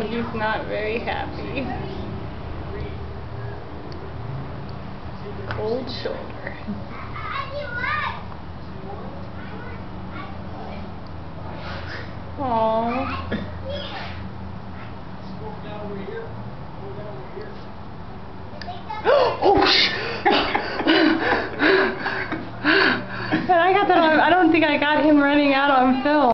He's not very happy. Cold shoulder. Aww. Oh, I got that on. I don't think I got him running out on film.